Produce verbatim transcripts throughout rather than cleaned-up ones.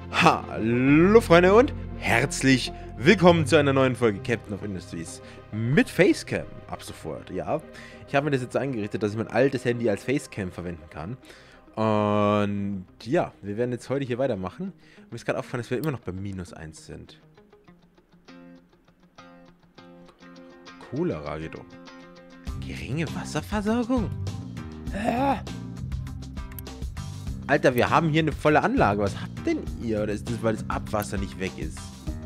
Hallo Freunde und herzlich willkommen zu einer neuen Folge Captain of Industries mit Facecam ab sofort. Ja, ich habe mir das jetzt eingerichtet, dass ich mein altes Handy als Facecam verwenden kann. Und ja, wir werden jetzt heute hier weitermachen. Mir ist gerade aufgefallen, dass wir immer noch bei minus eins sind. Cholera geht um. Geringe Wasserversorgung? Hä? Alter, wir haben hier eine volle Anlage. Was habt denn ihr? Oder ist das, weil das Abwasser nicht weg ist?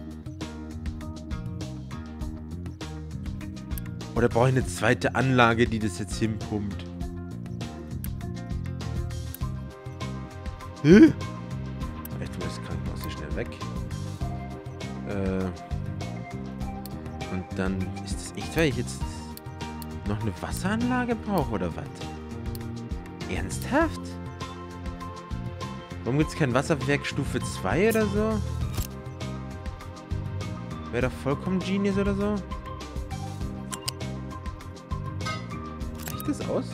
Oder brauche ich eine zweite Anlage, die das jetzt hinpumpt? Hä? Ich tue das Krankenhaus hier schnell weg. Äh. Und dann ist das echt, weil ich jetzt noch eine Wasseranlage brauche, oder was? Ernsthaft? Warum gibt es kein Wasserwerk Stufe zwei oder so? Wäre doch vollkommen Genius oder so? Reicht das aus?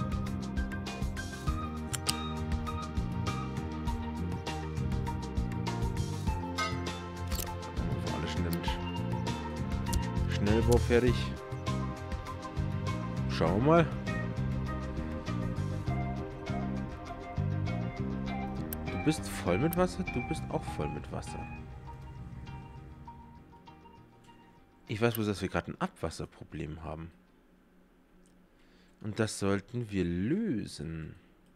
So, alles schnell mit Schnellbau fertig. Schauen wir mal. Du bist voll mit Wasser, du bist auch voll mit Wasser. Ich weiß bloß, dass wir gerade ein Abwasserproblem haben. Und das sollten wir lösen.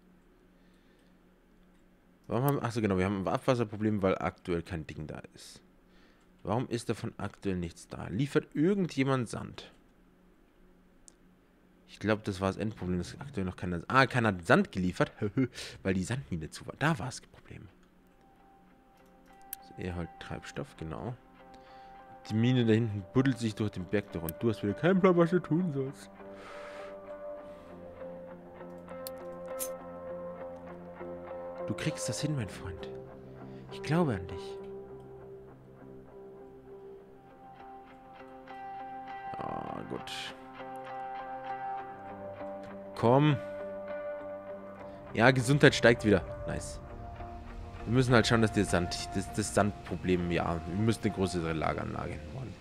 Warum haben wir... Achso, genau, wir haben ein Abwasserproblem, weil aktuell kein Ding da ist. Warum ist davon aktuell nichts da? Liefert irgendjemand Sand? Ich glaube, das war das Endproblem, dass aktuell noch keiner... Ah, keiner hat Sand geliefert, weil die Sandmine zu war. Da war das Problem. Das ist eher halt Treibstoff, genau. Die Mine da hinten buddelt sich durch den Berg durch und du hast wieder keinen Plan, was du tun sollst. Du kriegst das hin, mein Freund. Ich glaube an dich. Ah, gut. Komm. Ja, Gesundheit steigt wieder. Nice. Wir müssen halt schauen, dass der Sand, das, das Sandproblem, ja, wir müssen eine größere Lageranlage bauen.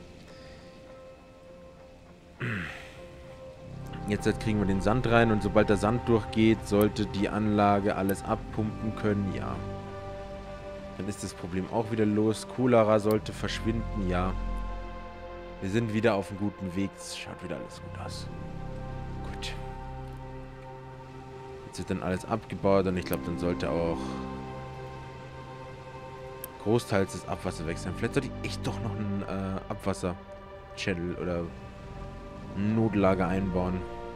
Jetzt kriegen wir den Sand rein und sobald der Sand durchgeht, sollte die Anlage alles abpumpen können, ja. Dann ist das Problem auch wieder los. Cholera sollte verschwinden, ja. Wir sind wieder auf einem guten Weg. Es schaut wieder alles gut aus. Gut. Jetzt wird dann alles abgebaut und ich glaube, dann sollte auch großteils das Abwasser weg sein. Vielleicht sollte ich echt doch noch ein äh, Abwasser-Channel oder ein Notlager einbauen.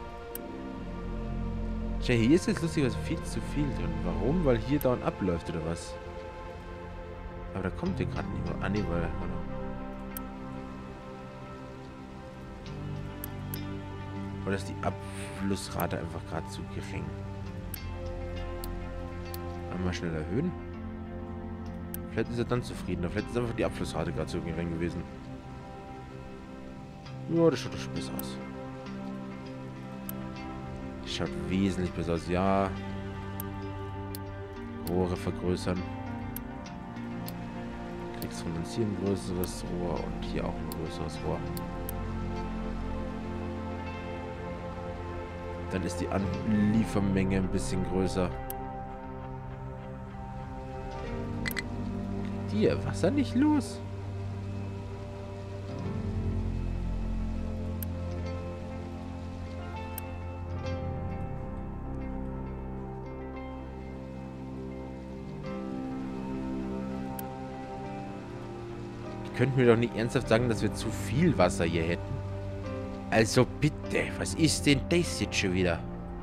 Tja, hier ist jetzt lustigerweise viel zu viel drin. Warum? Weil hier dauernd abläuft oder was? Aber da kommt hier gerade nicht mehr. Ah, nee, weil... Oder? Oder ist die Abflussrate einfach gerade zu gering? Einmal schnell erhöhen. Vielleicht ist er dann zufriedener. Vielleicht ist einfach die Abflussrate gerade zu gering gewesen. Ja, das schaut doch schon besser aus. Das schaut wesentlich besser aus. Ja. Rohre vergrößern. Du kriegst von uns hier ein größeres Rohr und hier auch ein größeres Rohr. Dann ist die Anliefermenge ein bisschen größer. Kriegt die ihr Wasser nicht los? Die könnten mir doch nicht ernsthaft sagen, dass wir zu viel Wasser hier hätten. Also bitte, was ist denn das jetzt schon wieder?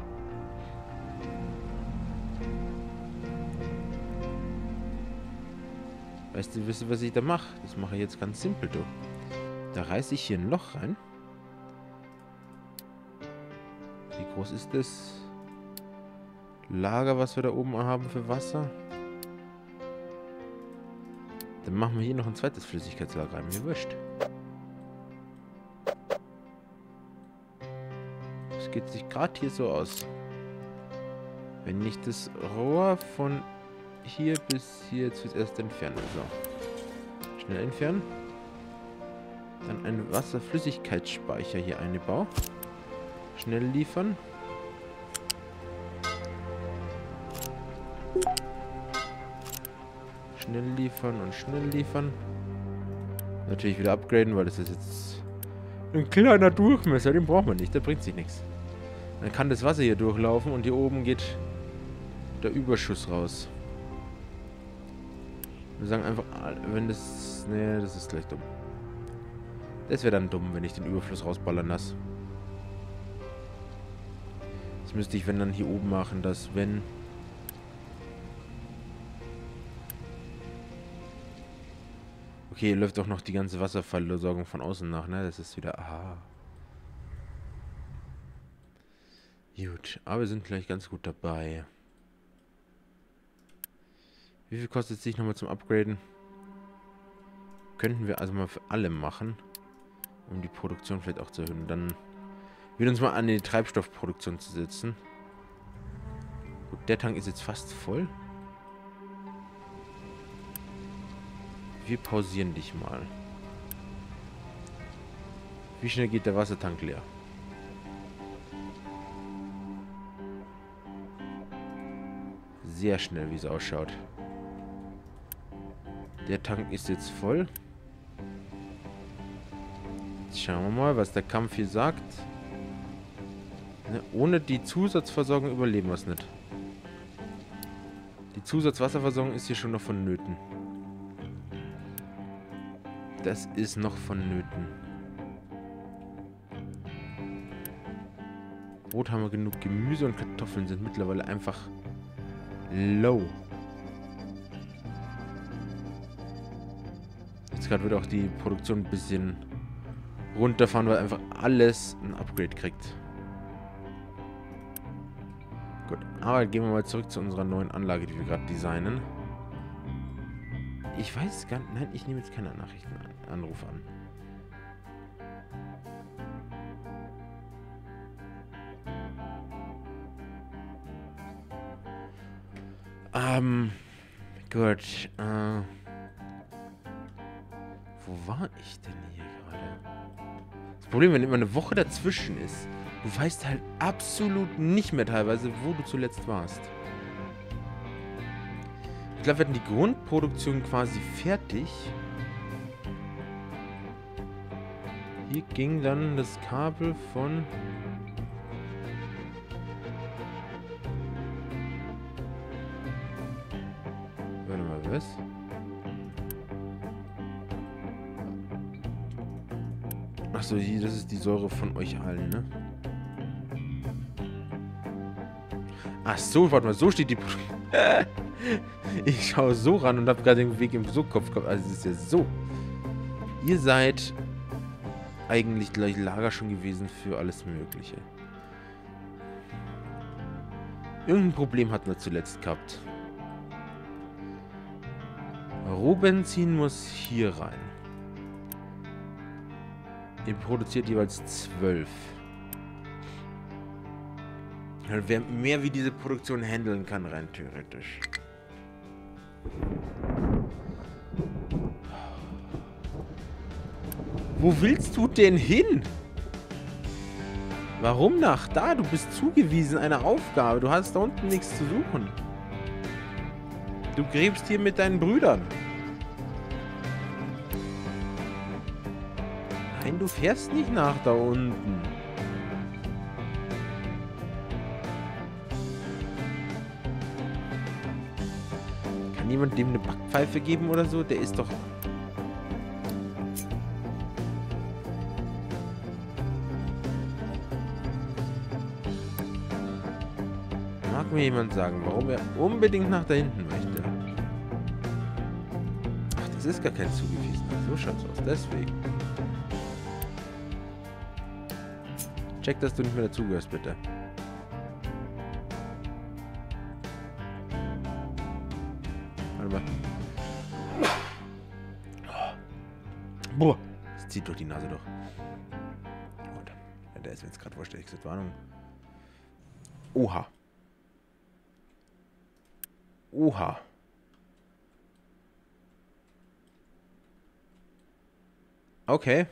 Weißt du, wisst ihr, was ich da mache? Das mache ich jetzt ganz simpel, du. Da reiße ich hier ein Loch rein. Wie groß ist das Lager, was wir da oben haben für Wasser? Dann machen wir hier noch ein zweites Flüssigkeitslager rein. Mir wurscht. Das geht sich gerade hier so aus. Wenn ich das Rohr von hier bis hier jetzt erst entfernen. So. Schnell entfernen. Dann ein Wasserflüssigkeitsspeicher hier einbauen. Schnell liefern. Schnell liefern und schnell liefern. Natürlich wieder upgraden, weil das ist jetzt ein kleiner Durchmesser. Den braucht man nicht, der bringt sich nichts. Dann kann das Wasser hier durchlaufen und hier oben geht der Überschuss raus. Wir sagen einfach, wenn das... Nee, das ist gleich dumm. Das wäre dann dumm, wenn ich den Überfluss rausballern lasse. Das müsste ich, wenn, dann hier oben machen, dass wenn... Okay, hier läuft auch noch die ganze Wasserversorgung von außen nach, ne? Das ist wieder... Aha. Gut, aber wir sind gleich ganz gut dabei. Wie viel kostet es sich nochmal zum Upgraden? Könnten wir also mal für alle machen, um die Produktion vielleicht auch zu erhöhen. Dann wieder uns mal an die Treibstoffproduktion zu setzen. Gut, der Tank ist jetzt fast voll. Wir pausieren dich mal. Wie schnell geht der Wassertank leer? Sehr schnell, wie es ausschaut. Der Tank ist jetzt voll. Jetzt schauen wir mal, was der Kampf hier sagt. Ne, ohne die Zusatzversorgung überleben wir es nicht. Die Zusatzwasserversorgung ist hier schon noch vonnöten. Das ist noch vonnöten. Brot haben wir genug. Gemüse und Kartoffeln sind mittlerweile einfach low. Jetzt gerade wird auch die Produktion ein bisschen runterfahren, weil einfach alles ein Upgrade kriegt. Gut, aber gehen wir mal zurück zu unserer neuen Anlage, die wir gerade designen. Ich weiß gar nicht. Nein, ich nehme jetzt keine Nachrichtenanrufe an. Ähm, gut. Äh, wo war ich denn hier gerade? Das Problem, wenn immer eine Woche dazwischen ist, du weißt halt absolut nicht mehr teilweise, wo du zuletzt warst. Ich glaube, wir hatten die Grundproduktion quasi fertig. Hier ging dann das Kabel von... Warte mal, was? Achso, das ist die Säure von euch allen, ne? Ach so, warte mal, so steht die... Ich schaue so ran und habe gerade den Weg im so Kopf gehabt. Also es ist ja so. Ihr seid eigentlich gleich Lager schon gewesen für alles Mögliche. Irgendein Problem hatten wir zuletzt gehabt. Rohbenzin muss hier rein. Ihr produziert jeweils zwölf. Wer mehr wie diese Produktion handeln kann, rein theoretisch. Wo willst du denn hin? Warum nach da? Du bist zugewiesen einer Aufgabe. Du hast da unten nichts zu suchen. Du gräbst hier mit deinen Brüdern. Nein, du fährst nicht nach da unten. Kann jemand dem eine Backpfeife geben oder so? Der ist doch... Mag mir jemand sagen, warum er unbedingt nach da hinten möchte? Ach, das ist gar kein Zugewiesener. So schaut's aus. Deswegen. Check, dass du nicht mehr dazugehörst, bitte. Warte mal. Boah. Das zieht durch die Nase durch. Gut. Ja, der ist mir jetzt gerade vorstellig. Gesagt, Warnung. Oha. Oha. Okay.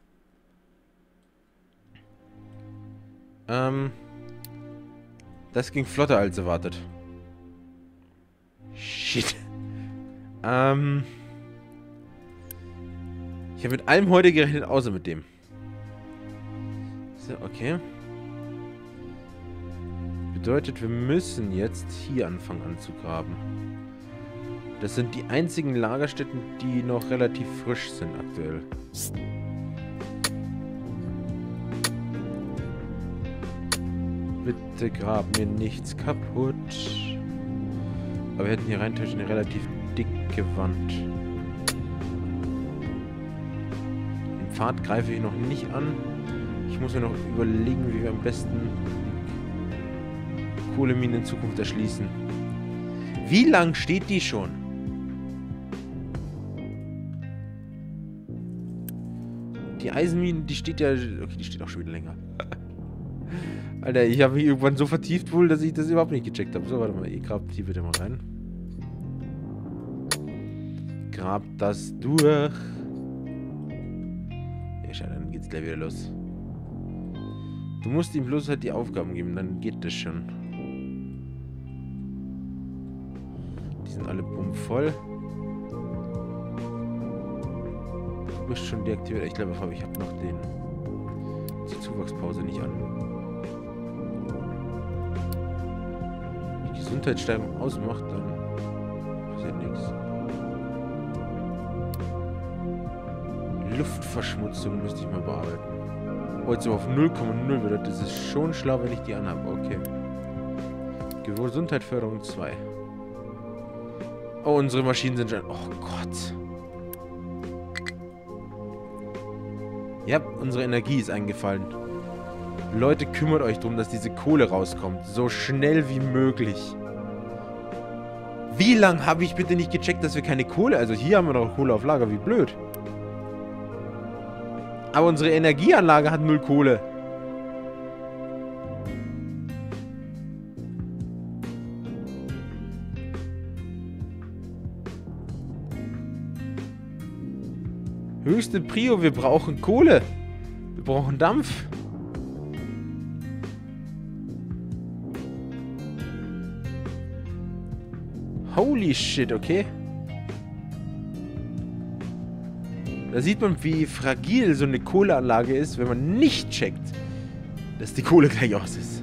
Ähm. Das ging flotter als erwartet. Shit. Ähm. Ich habe mit allem heute gerechnet, außer mit dem. So, okay. Bedeutet, wir müssen jetzt hier anfangen anzugraben. Das sind die einzigen Lagerstätten, die noch relativ frisch sind aktuell. Bitte grab mir nichts kaputt. Aber wir hätten hier rein theoretisch eine relativ dicke Wand. Den Pfad greife ich noch nicht an. Ich muss mir noch überlegen, wie wir am besten Kohleminen in Zukunft erschließen. Wie lang steht die schon? Die Eisenmine, die steht ja... Okay, die steht auch schon wieder länger. Alter, ich habe mich irgendwann so vertieft wohl, dass ich das überhaupt nicht gecheckt habe. So, warte mal, ihr grabt hier bitte mal rein. Grabt das durch. Ja, schau, dann geht's gleich wieder los. Du musst ihm bloß halt die Aufgaben geben, dann geht das schon. Die sind alle bummvoll. Du bist schon deaktiviert. Ich glaube, ich habe noch den die Zuwachspause nicht an. Wenn die Gesundheitssteigerung ausmacht, dann passiert nichts. Luftverschmutzung müsste ich mal bearbeiten. Oh, jetzt auf null Komma null wird. Das ist schon schlau, wenn ich die anhabe. Okay. Gesundheitsförderung zwei. Oh, unsere Maschinen sind schon... Oh Gott. Ja, unsere Energie ist eingefallen. Leute, kümmert euch darum, dass diese Kohle rauskommt. So schnell wie möglich. Wie lange habe ich bitte nicht gecheckt, dass wir keine Kohle... Also hier haben wir noch Kohle auf Lager. Wie blöd. Aber unsere Energieanlage hat null Kohle. Höchste Prio, wir brauchen Kohle. Wir brauchen Dampf. Holy shit, okay. Da sieht man, wie fragil so eine Kohleanlage ist, wenn man nicht checkt, dass die Kohle gleich aus ist.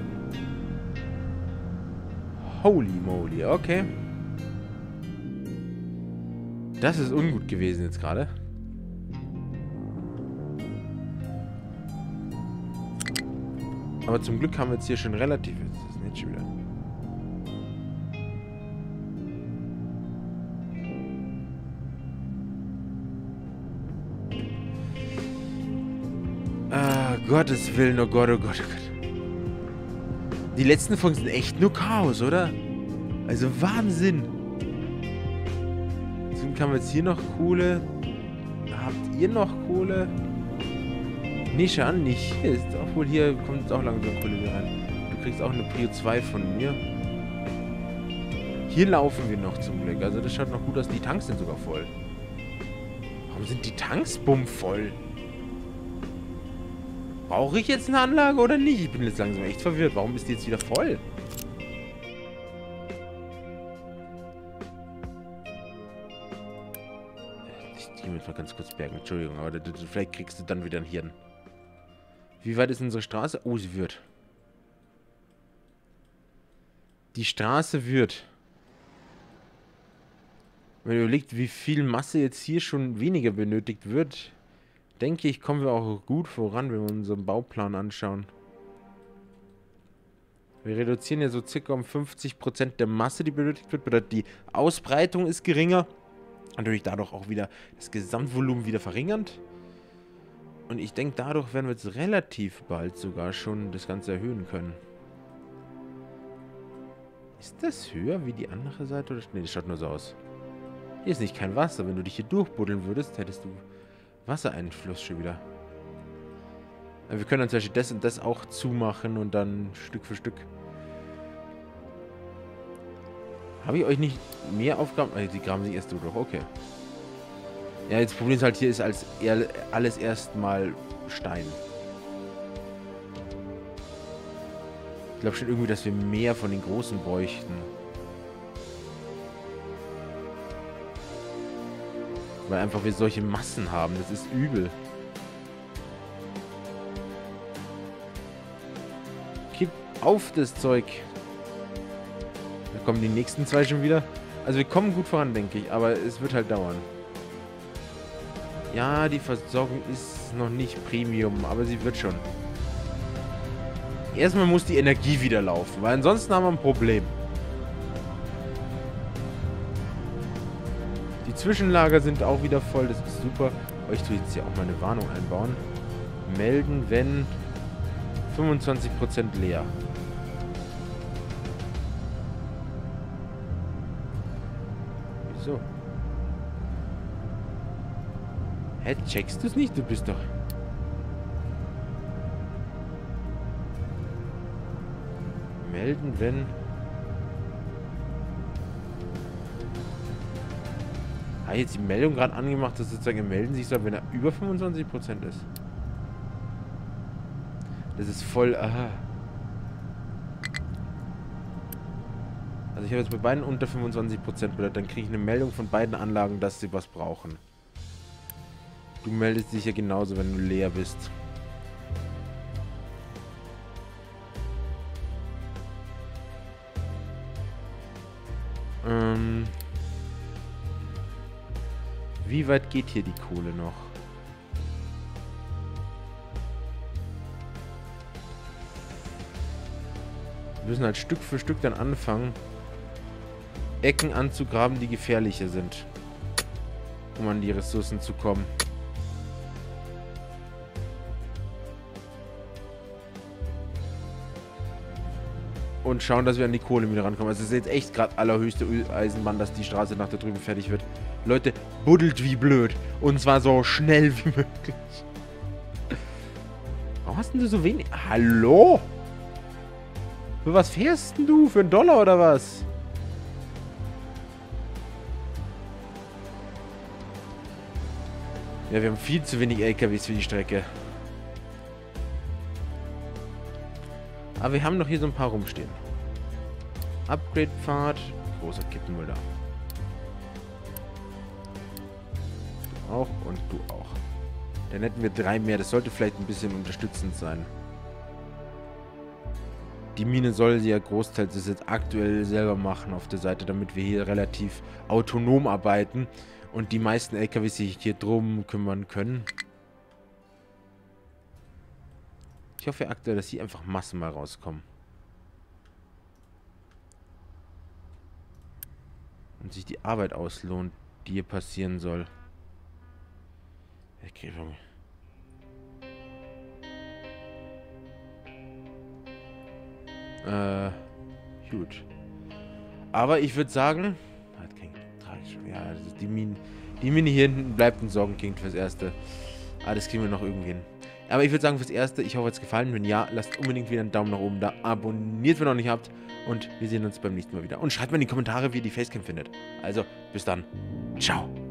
Holy moly, okay. Das ist ungut gewesen jetzt gerade. Aber zum Glück haben wir jetzt hier schon relativ... Das ist nicht schon wieder... Ah, Gottes Willen, oh Gott, oh Gott, oh Gott. Die letzten Folgen sind echt nur Chaos, oder? Also Wahnsinn. Deswegen haben wir jetzt hier noch Kohle. Habt ihr noch Kohle? Nee, schau an, nicht. Hier ist, obwohl hier kommt jetzt auch langsam Kohle wieder rein. Du kriegst auch eine Prio zwei von mir. Hier laufen wir noch zum Glück. Also das schaut noch gut aus. Die Tanks sind sogar voll. Warum sind die Tanks bummvoll? Brauche ich jetzt eine Anlage oder nicht? Ich bin jetzt langsam echt verwirrt. Warum ist die jetzt wieder voll? Ich gehe jetzt mal ganz kurz bergen. Entschuldigung, aber das, vielleicht kriegst du dann wieder ein Hirn. Wie weit ist unsere Straße? Oh, sie wird. Die Straße wird. Wenn ihr überlegt, wie viel Masse jetzt hier schon weniger benötigt wird, denke ich, kommen wir auch gut voran, wenn wir unseren Bauplan anschauen. Wir reduzieren ja so circa um fünfzig Prozent der Masse, die benötigt wird. Bedeutet, die Ausbreitung ist geringer. Natürlich dadurch auch wieder das Gesamtvolumen wieder verringernd. Und ich denke, dadurch werden wir jetzt relativ bald sogar schon das Ganze erhöhen können. Ist das höher wie die andere Seite? Oder? Ne, das schaut nur so aus. Hier ist nicht kein Wasser. Wenn du dich hier durchbuddeln würdest, hättest du Wassereinfluss schon wieder. Aber wir können dann zum Beispiel das und das auch zumachen und dann Stück für Stück. Habe ich euch nicht mehr Aufgaben? Also die graben sich erst durch. Okay. Ja, jetzt Problem ist halt, hier ist als eher alles erstmal Stein. Ich glaube schon irgendwie, dass wir mehr von den Großen bräuchten. Weil einfach wir solche Massen haben. Das ist übel. Kipp auf das Zeug. Da kommen die nächsten zwei schon wieder. Also wir kommen gut voran, denke ich. Aber es wird halt dauern. Ja, die Versorgung ist noch nicht Premium. Aber sie wird schon. Erstmal muss die Energie wieder laufen. Weil ansonsten haben wir ein Problem. Die Zwischenlager sind auch wieder voll. Das ist super. Oh, ich tue jetzt hier auch mal eine Warnung einbauen. Melden, wenn fünfundzwanzig Prozent leer. Wieso? Hä, checkst du es nicht? Du bist doch... Melden, wenn... Hat jetzt die Meldung gerade angemacht, dass sozusagen melden sich soll, wenn er über fünfundzwanzig Prozent ist. Das ist voll... Aha. Also ich habe jetzt bei beiden unter fünfundzwanzig Prozent bedeutet, dann kriege ich eine Meldung von beiden Anlagen, dass sie was brauchen. Du meldest dich ja genauso, wenn du leer bist. Ähm... Wie weit geht hier die Kohle noch? Wir müssen halt Stück für Stück dann anfangen, Ecken anzugraben, die gefährlicher sind, um an die Ressourcen zu kommen. Und schauen, dass wir an die Kohle wieder rankommen. Also es ist jetzt echt gerade allerhöchste Eisenbahn, dass die Straße nach da drüben fertig wird. Leute, buddelt wie blöd. Und zwar so schnell wie möglich. Warum hast denn du so wenig... Hallo? Für was fährst denn du? Für einen Dollar oder was? Ja, wir haben viel zu wenig L K Ws für die Strecke. Aber wir haben noch hier so ein paar rumstehen. Upgrade-Pfad. Großer Kippenmüll da. Du auch und du auch. Dann hätten wir drei mehr. Das sollte vielleicht ein bisschen unterstützend sein. Die Mine soll sie ja großteils das jetzt aktuell selber machen auf der Seite, damit wir hier relativ autonom arbeiten und die meisten L K Ws sich hier drum kümmern können. Ich hoffe aktuell, dass hier einfach Massen mal rauskommen. Und sich die Arbeit auslohnt, die hier passieren soll. Okay, äh, gut. Aber ich würde sagen, hat kein tragisch. Ja, das ist die Mine, die Mine hier hinten bleibt ein Sorgenkind fürs Erste. Ah, das kriegen wir noch irgendwie hin. Aber ich würde sagen, fürs Erste, ich hoffe, es hat gefallen. Wenn ja, lasst unbedingt wieder einen Daumen nach oben da. Abonniert, wenn ihr noch nicht habt. Und wir sehen uns beim nächsten Mal wieder. Und schreibt mir in die Kommentare, wie ihr die Facecam findet. Also, bis dann. Ciao.